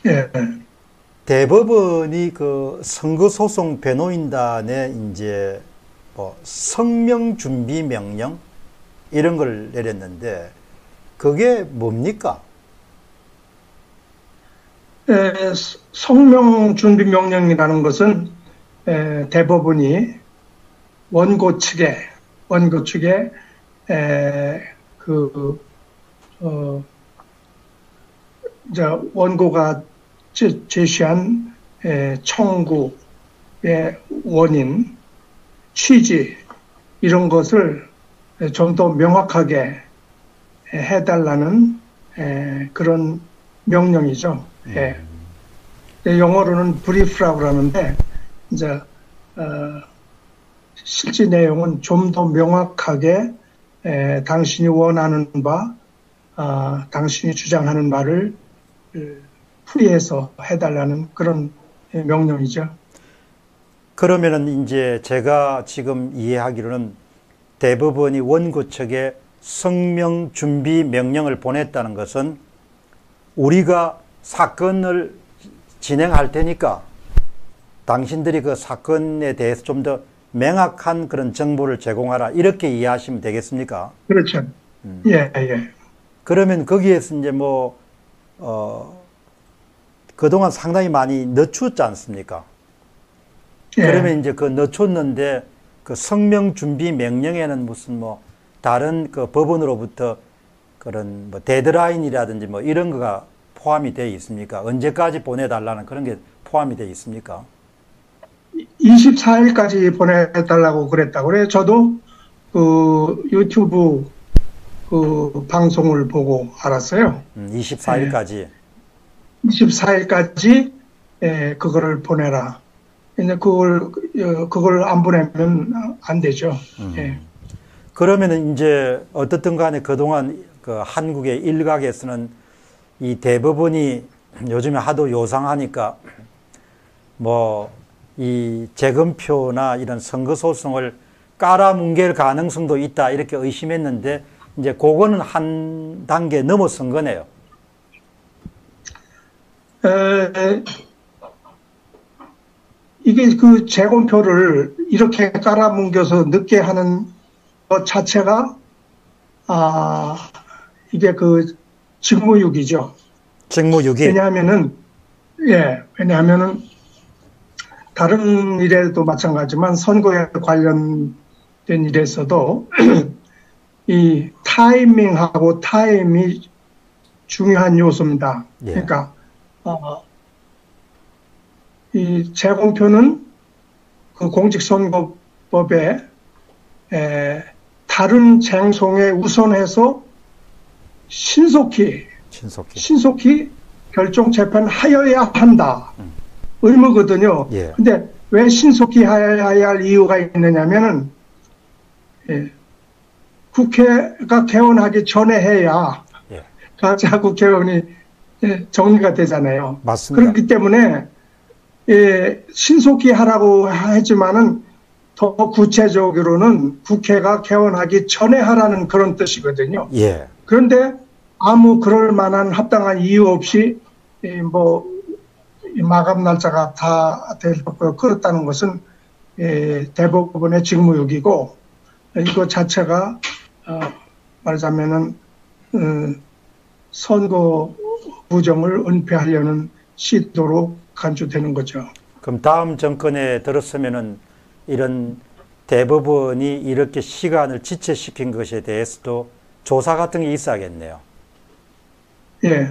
예. 대법원이 그 선거소송 변호인단에 이제 뭐 성명 준비 명령 이런 걸 내렸는데 그게 뭡니까? 성명 준비 명령이라는 것은 대법원이 원고 측에 이제 원고가 제시한 청구의 원인, 취지 이런 것을 좀 더 명확하게 해달라는 그런 명령이죠. 영어로는 브리프라고 그러는데 이제 실제 내용은 좀 더 명확하게 당신이 원하는 바, 당신이 주장하는 바를 풀이해서 해달라는 그런 명령이죠. 그러면은 이제 제가 지금 이해하기로는 대법원이 원고 측에 성명 준비 명령을 보냈다는 것은 우리가 사건을 진행할 테니까 당신들이 그 사건에 대해서 좀 더 명확한 그런 정보를 제공하라 이렇게 이해하시면 되겠습니까? 그렇죠. 예. 그러면 거기에서 이제 그동안 상당히 많이 늦췄지 않습니까? 예. 그러면 이제 그 늦췄는데 그 성명 준비 명령에는 무슨 다른 그 법원으로부터 그런 데드라인이라든지 이런 거가 포함이 되어 있습니까? 언제까지 보내달라는 그런 게 포함이 되어 있습니까? 24일까지 보내달라고 그랬다고 그래요. 저도 그 유튜브 그 방송을 보고 알았어요. 24일까지. 24일까지 그거를 보내라. 근데 그걸 안 보내면 안 되죠. 그러면은 이제 어떻든 간에 그동안 그 한국의 일각에서는 이 대법원이 요즘에 하도 요상하니까 이 재검표나 이런 선거소송을 깔아뭉갤 가능성도 있다 이렇게 의심했는데 이제 그거는 한 단계 넘어선 거네요. 이게 그 재검표를 이렇게 깔아뭉겨서 늦게 하는 것 자체가 이게 그 직무유기죠. 직무유기. 왜냐하면은 다른 일에도 마찬가지지만 선거에 관련된 일에서도 이 타이밍하고 타임이 중요한 요소입니다. 예. 그러니까 이 재검표는 그 공직선거법에 다른 쟁송에 우선해서 신속히 결정 재판하여야 한다. 의무거든요. 예. 근데 왜 신속히 해야 할 이유가 있느냐면은 국회가 개원하기 전에 해야 가짜 국회의원이 정리가 되잖아요. 맞습니다. 그렇기 때문에 신속히 하라고 하지만은 더 구체적으로는 국회가 개원하기 전에 하라는 그런 뜻이거든요. 예. 그런데 아무 그럴 만한 합당한 이유 없이 마감 날짜가 다 그렇다는 것은 대법원의 직무유기고 이거 자체가 말하자면은 선거 부정을 은폐하려는 시도로 간주되는 거죠. 그럼 다음 정권에 들었으면은 이런 대법원이 이렇게 시간을 지체시킨 것에 대해서도 조사 같은 게 있어야겠네요. 예.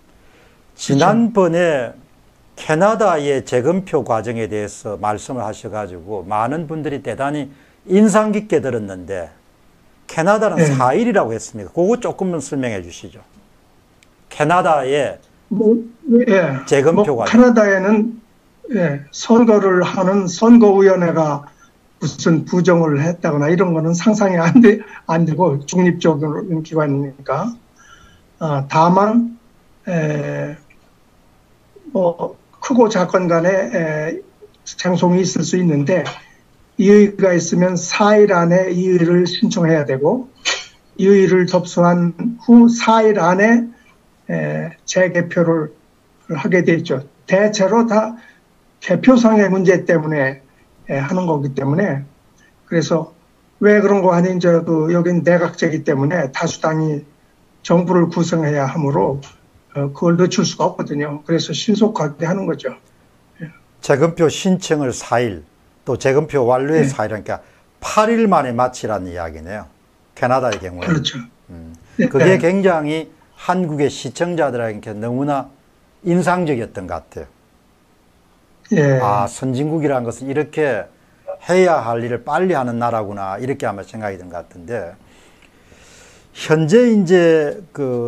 지난번에 캐나다의 재검표 과정에 대해서 말씀을 하셔가지고 많은 분들이 대단히 인상 깊게 들었는데 캐나다는 4일이라고 했습니다. 그거 조금만 설명해 주시죠. 캐나다의 재검표 과정. 캐나다에는 선거를 하는 선거위원회가 무슨 부정을 했다거나 이런 거는 상상이 안 되고 중립적인 기관이니까. 다만 크고 작건 간에 쟁송이 있을 수 있는데 이의가 있으면 4일 안에 이의를 신청해야 되고 이의를 접수한 후 4일 안에 재개표를 하게 돼 있죠. 대체로 다 개표상의 문제 때문에 하는 거기 때문에 그래서 왜 그런 거 하니 이제 여긴 내각제이기 때문에 다수당이 정부를 구성해야 하므로 그걸 늦출 수가 없거든요. 그래서 신속하게 하는 거죠. 재검표 신청을 4일, 또 재검표 완료의 4일, 그러니까 8일 만에 마치라는 이야기네요. 캐나다의 경우에. 그렇죠. 그게 굉장히 한국의 시청자들에게 너무나 인상적이었던 것 같아요. 예. 아, 선진국이라는 것은 이렇게 해야 할 일을 빨리 하는 나라구나, 이렇게 아마 생각이 든 것 같은데, 현재 이제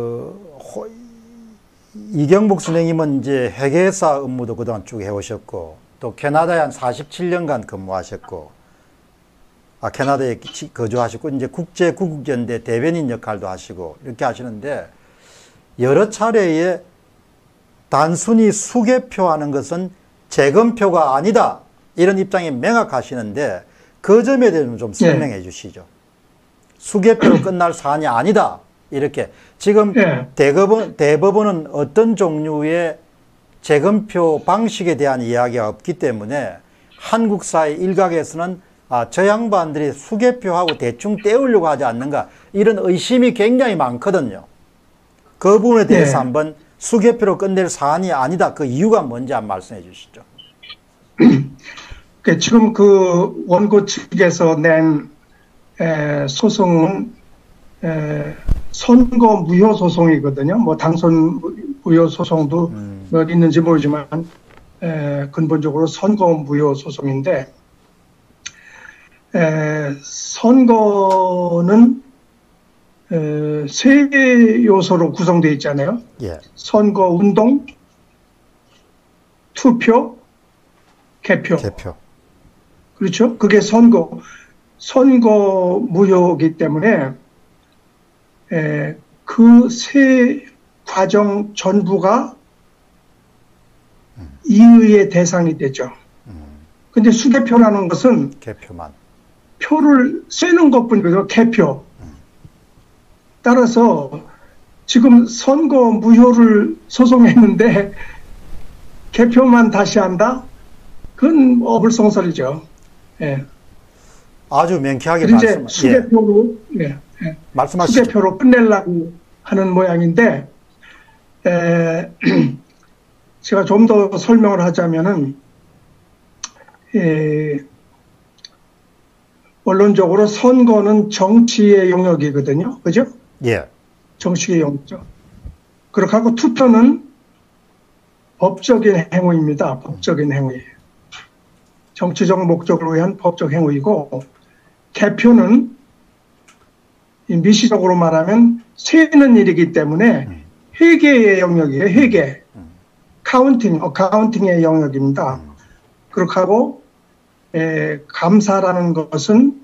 이경복 선생님은 이제 회계사 업무도 그동안 쭉 해오셨고, 또 캐나다에 한 47년간 근무하셨고, 캐나다에 거주하셨고, 이제 국제구국연대 대변인 역할도 하시고, 이렇게 하시는데, 여러 차례에 단순히 수개표하는 것은 재검표가 아니다, 이런 입장이 명확하시는데, 그 점에 대해서 좀 설명해 주시죠. 수개표로 끝날 사안이 아니다, 이렇게. 지금 대법원은 어떤 종류의 재검표 방식에 대한 이야기가 없기 때문에 한국 사회 일각에서는 저 양반들이 수개표하고 대충 떼우려고 하지 않는가, 이런 의심이 굉장히 많거든요. 그 부분에 대해서 한번 수개표로 끝낼 사안이 아니다, 그 이유가 뭔지 한번 말씀해 주시죠. 지금 그 원고 측에서 낸 소송은 선거 무효 소송이거든요. 뭐 당선 무효 소송도 있는지 모르지만 근본적으로 선거 무효 소송인데, 선거는 세 요소로 구성되어 있잖아요. 예. 선거 운동, 투표, 개표. 그렇죠? 그게 선거 무효이기 때문에 그 세 과정 전부가 이의의 대상이 되죠. 근데 수개표라는 것은 개표만. 표를 쐬는 것뿐이거든요. 개표. 따라서 지금 선거 무효를 소송했는데 개표만 다시 한다? 그건 어불성설이죠. 예. 아주 명쾌하게 이제 수개표로, 말씀하시죠. 수개표로 끝내려고 하는 모양인데, 제가 좀 더 설명을 하자면은, 원론적으로 선거는 정치의 영역이거든요. 그죠? 예. 정치의 영역이죠. 그렇게 하고 투표는 법적인 행위입니다. 법적인 행위. 정치적 목적을 위한 법적 행위이고, 개표는 미시적으로 말하면 세는 일이기 때문에 회계의 영역이에요. 회계. 어카운팅의 영역입니다. 그렇게 하고 감사라는 것은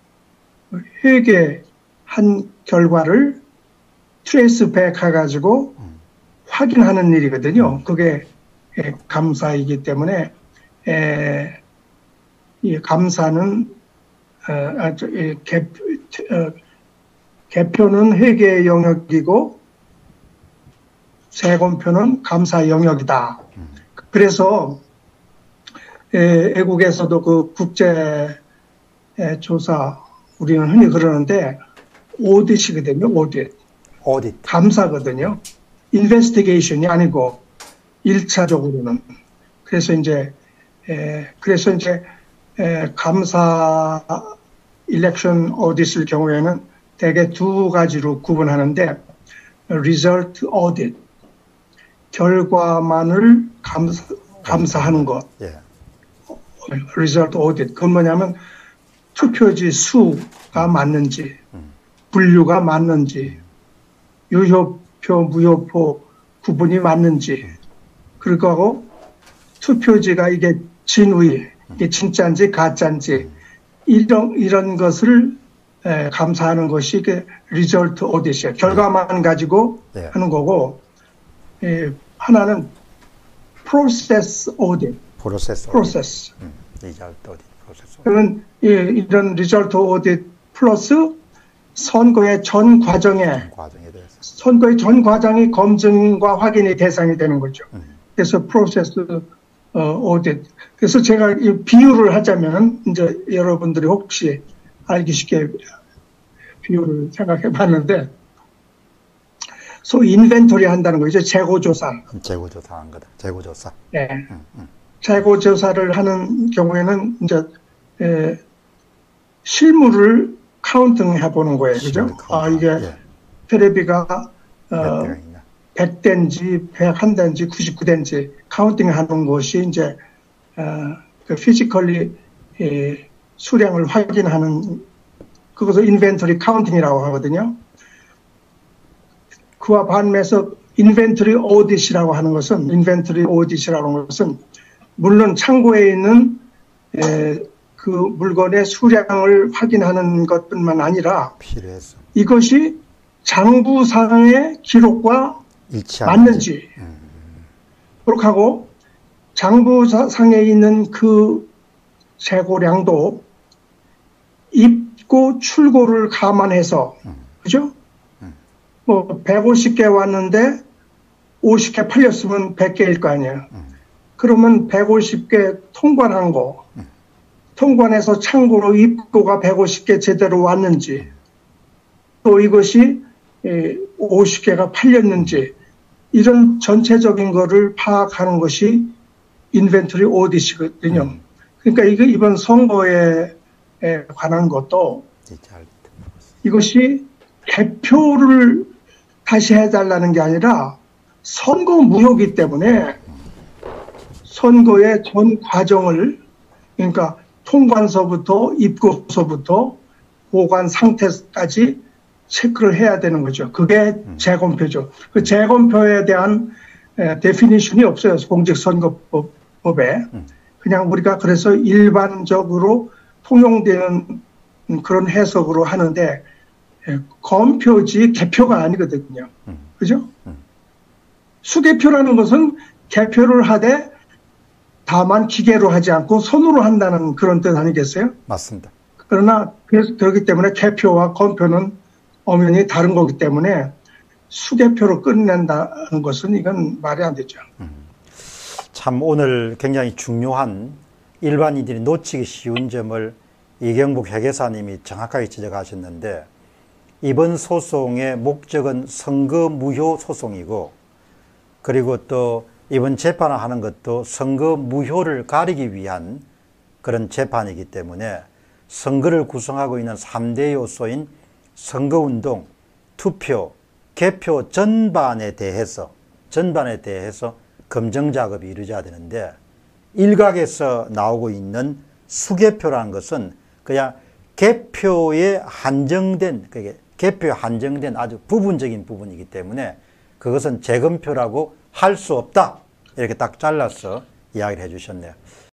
회계한 결과를 트레이스백 해가지고 확인하는 일이거든요. 그게 감사이기 때문에 이 감사는 개표는 회계의 영역이고 재검표는 감사 영역이다. 그래서 외국에서도 그 국제 조사, 우리는 흔히 그러는데 오디트이거든요. 오디트. 감사거든요. 인베스티게이션이 아니고 1차적으로는. 그래서 이제 감사 일렉션 오디트의 경우에는 대개 두 가지로 구분하는데, result audit, 결과만을 감사하는 것. result audit. 그건 뭐냐면 투표지 수가 맞는지, 분류가 맞는지, 유효표, 무효표 구분이 맞는지, 그리고 투표지가 이게 진위, 이게 진짜인지 가짜인지, 이런 것을 감사하는 것이 이게 리절트 오디트예요. 결과만 가지고 하는 거고, 하나는 프로세스 오디트. 프로세스. 그러면 이런 리절트 오디트 플러스 선거의 전 과정에 선거의 전 과정이 검증과 확인이 대상이 되는 거죠. 그래서 프로세스 오딧. 그래서 제가 이 비유를 하자면 이제 여러분들이 혹시 알기 쉽게 비유를 생각해 봤는데 소위 인벤토리 한다는 거죠. 재고조사. 재고조사한 거다. 재고조사. 네. 재고조사를 하는 경우에는 이제 실물을 카운팅 해보는 거예요. 그죠? 이게 예. 테레비가 100대인지 101대인지 99대인지 카운팅 하는 것이 이제 그 피지컬리 수량을 확인하는 그것을 인벤토리 카운팅이라고 하거든요. 그와 반면에서 인벤토리 오디시라고 하는 것은 물론 창고에 있는 그 물건의 수량을 확인하는 것뿐만 아니라 필요해서. 이것이 장부상의 기록과 맞는지 그렇게 하고 장부상에 있는 그 재고량도 입고 출고를 감안해서 그죠? 뭐 150개 왔는데 50개 팔렸으면 100개일 거 아니에요. 그러면 150개 통관한 거 통관해서 창고로 입고가 150개 제대로 왔는지 또 이것이 50개가 팔렸는지 이런 전체적인 거를 파악하는 것이 인벤토리 오디시거든요. 그러니까 이번 선거에 관한 것도 이것이 개표를 다시 해달라는 게 아니라 선거 무효이기 때문에 선거의 전 과정을 그러니까 통관서부터 입고서부터 보관 상태까지 체크를 해야 되는 거죠. 그게 재검표죠. 그 재검표에 대한 데피니션이 없어요. 공직선거법에. 그냥 우리가 그래서 일반적으로 통용되는 그런 해석으로 하는데 검표지 개표가 아니거든요. 그죠? 수개표라는 것은 개표를 하되 다만 기계로 하지 않고 손으로 한다는 그런 뜻 아니겠어요? 맞습니다. 그러나 그렇기 때문에 개표와 검표는 엄연히 다른 거기 때문에 수개표로 끝낸다는 것은 이건 말이 안 되죠. 참 오늘 굉장히 중요한 일반인들이 놓치기 쉬운 점을 이경복 회계사님이 정확하게 지적하셨는데 이번 소송의 목적은 선거 무효 소송이고 그리고 또 이번 재판을 하는 것도 선거 무효를 가리기 위한 그런 재판이기 때문에 선거를 구성하고 있는 3대 요소인 선거운동, 투표, 개표 전반에 대해서 검증 작업이 이루어져야 되는데 일각에서 나오고 있는 수개표라는 것은 그냥 개표에 한정된 아주 부분적인 부분이기 때문에 그것은 재검표라고 할 수 없다. 이렇게 딱 잘라서 이야기를 해 주셨네요.